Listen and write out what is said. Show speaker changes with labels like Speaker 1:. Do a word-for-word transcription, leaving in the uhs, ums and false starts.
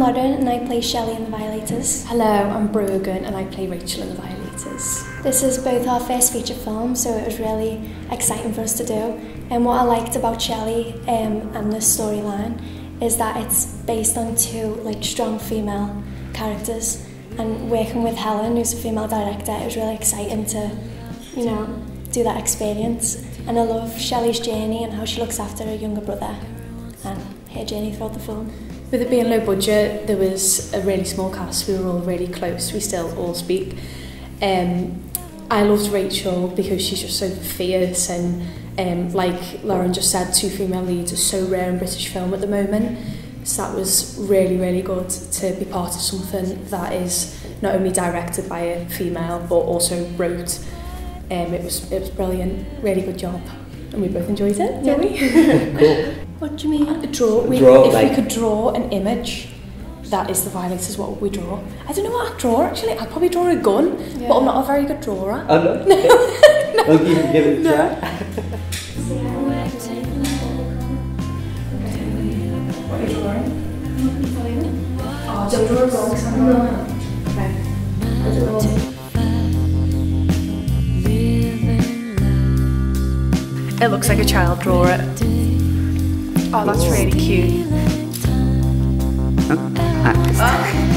Speaker 1: Lauren and I play Shelley in The Violators.
Speaker 2: Hello, I'm Brogan and I play Rachel in The Violators.
Speaker 1: This is both our first feature film, so it was really exciting for us to do. And what I liked about Shelley um, and the storyline is that it's based on two like strong female characters, and working with Helen, who's a female director, it was really exciting to, you know, do that experience. And I love Shelley's journey and how she looks after her younger brother and her journey throughout the film.
Speaker 2: With it being low budget, there was a really small cast. We were all really close. We still all speak. Um, I loved Rachel because she's just so fierce, and um, like Lauren just said, two female leads are so rare in British film at the moment. So that was really, really good to be part of something that is not only directed by a female but also wrote. Um, it was it was brilliant. Really good job, and we both enjoyed it, didn't we?
Speaker 3: Cool.
Speaker 1: What do you mean?
Speaker 2: Draw. We,
Speaker 3: draw
Speaker 2: if
Speaker 3: like...
Speaker 2: we could draw an image that is The Violators, what would we draw? I don't know what I'd draw actually. I'd probably draw a gun, yeah. But I'm not a very good drawer.
Speaker 3: Oh no?
Speaker 2: No.
Speaker 3: No. I'll give, give it a
Speaker 2: No.
Speaker 3: try.
Speaker 2: What are you drawing? Oh, don't draw a gun because I'm not. Okay. I don't know. It looks like a child draw it. Oh, that's really cute.
Speaker 3: Oh. Ah.